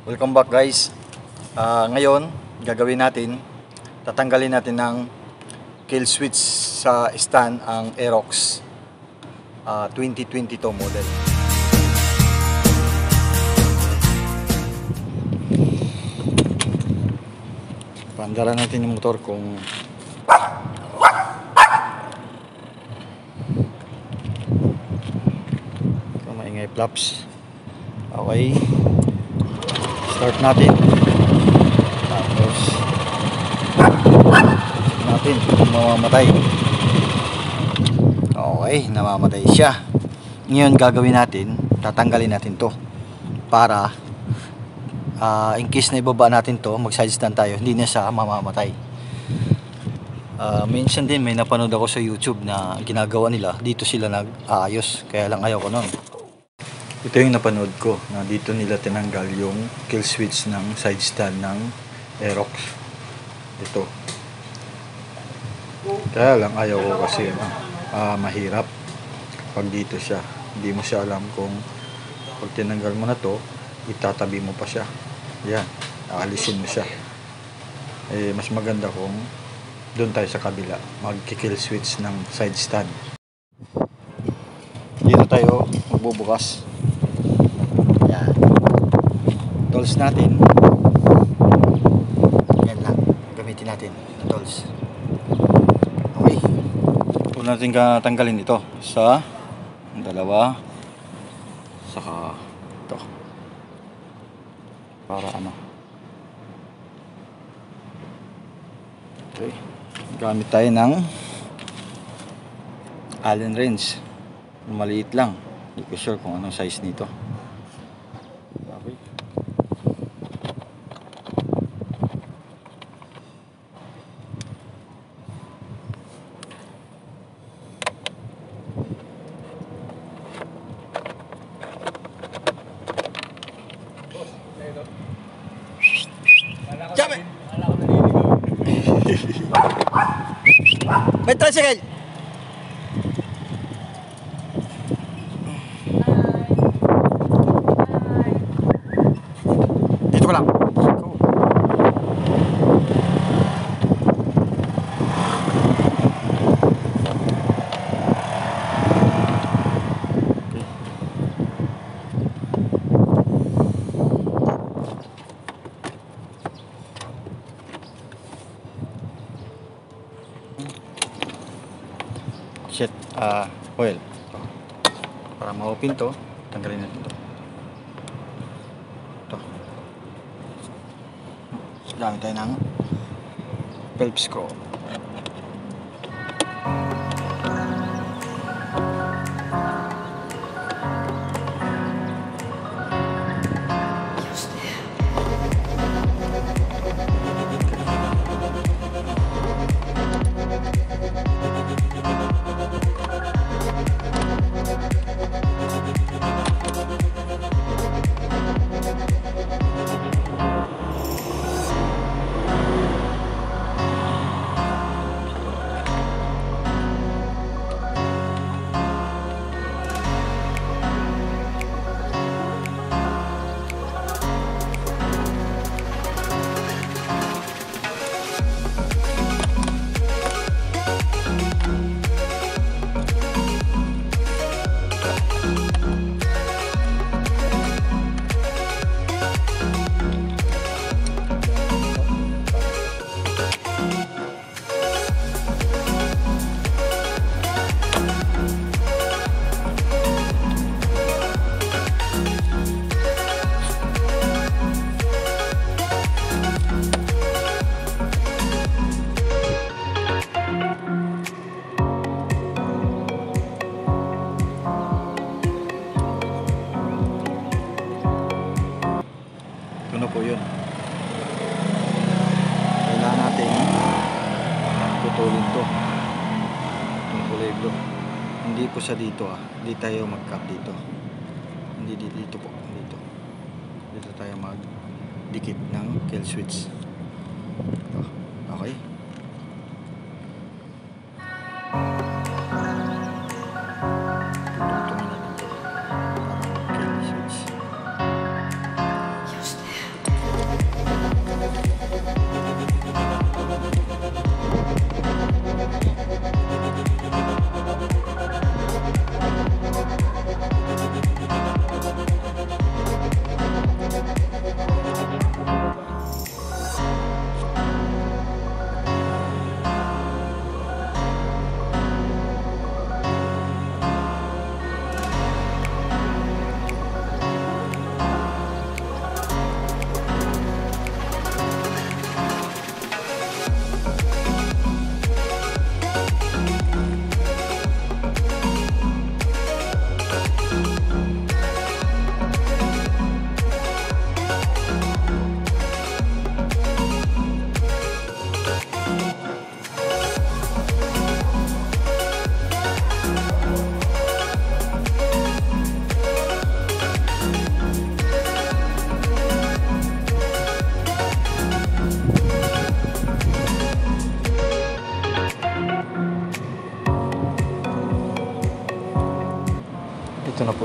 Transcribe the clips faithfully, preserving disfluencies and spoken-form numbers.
Welcome back guys. Uh, ngayon, gagawin natin, tatanggalin natin ng kill switch sa stand ang Aerox uh, twenty twenty-two model. Paandaran natin yung motor kung kung maingay flaps. Okay. Start natin. Tapos natin kung mamamatay. Okay, namamatay siya. Ngayon gagawin natin, tatanggalin natin to para uh, in case na ibaba natin to, mag side stand tayo, hindi na siya mamamatay. Uh, minsan din may napanood ako sa YouTube na ginagawa nila, dito sila nag-aayos, kaya lang ayaw ko nun. Ito yung napanood ko na dito nila tinanggal yung kill switch ng side stand ng Aerox. Ito. Kaya lang ayaw ko kasi uh, mahirap pag dito siya. Hindi mo siya alam kung pag tinanggal mo na to, itatabi mo pa siya. Yan. Aalisin mo siya. Eh, mas maganda kung doon tayo sa kabila mag-kill switch ng side stand. Dito tayo magbubukas. Tools natin, yan lang gamitin natin na tools. Okay, una natin tanggalin ito sa dalawa, saka ito para ano. Okay, gamit tayo ng Allen wrench, maliit lang, hindi ko sure kung anong size nito. Jamme! May tricycle! Dito ko lang. Set uh, oil ito. Para ma-open to, tanggalin natin to. Ito. Gamit tayo ng Phillips screw. Ano po yun? Kailangan natin putulin to. Itong kulay blue. Hindi po siya dito ah. Hindi tayo mag-cut dito. Hindi dito po. Dito. Dito tayo mag-dikit ng kill switch. Ito. Okay. Tutungtungin natin ito. Para kill switch.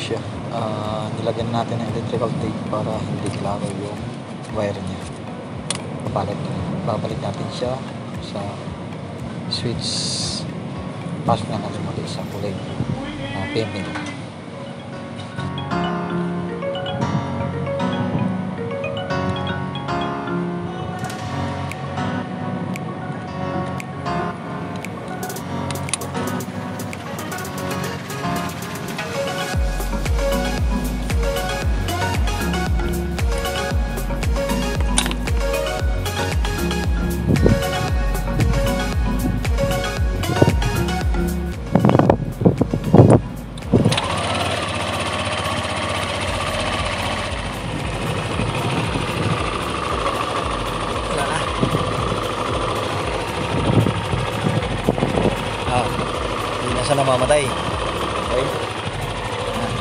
siya. Ah, nilagyan natin ng electrical tape para hindi klaro yung wire niya. Papalit, babalik natin siya sa switch. Pasok na natin muli sa kulay uh, payment. Ah, hindi na siya namamatay. Okay. Ah.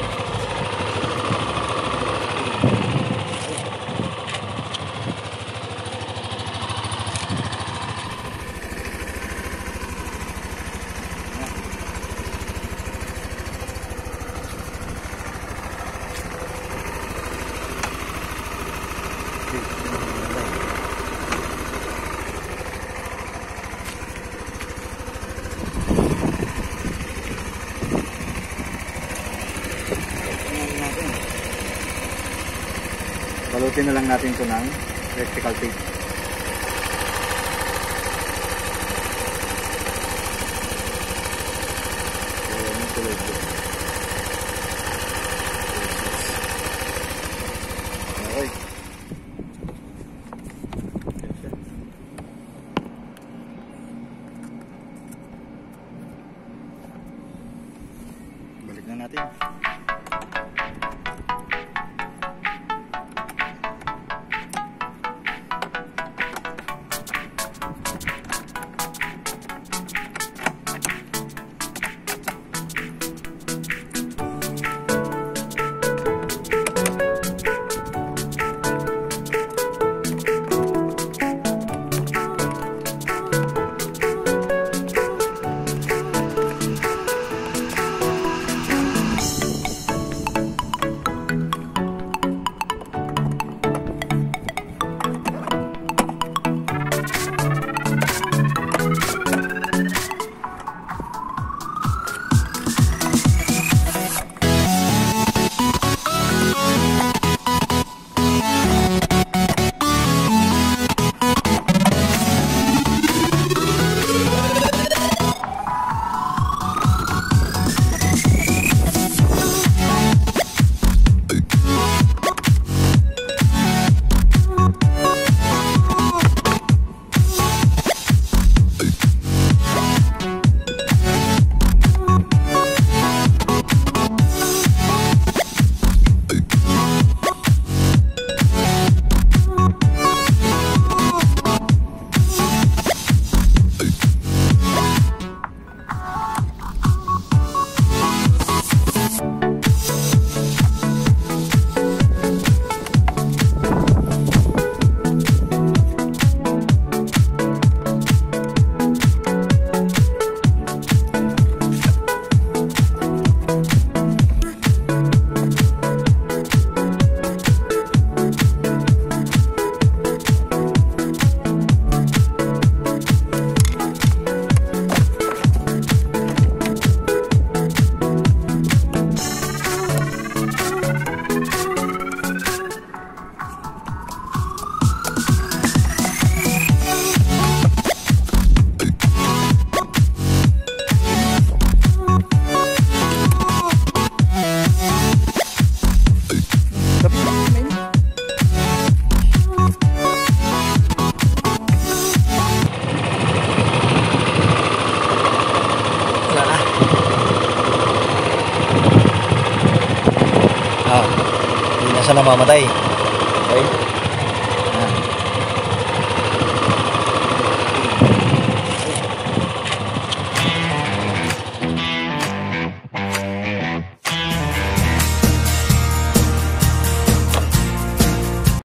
Balutin na lang natin ito ng electrical tape. So, yung tulad ko. Okay. Balik na natin. Ah, hindi na siya namamatay. Okay.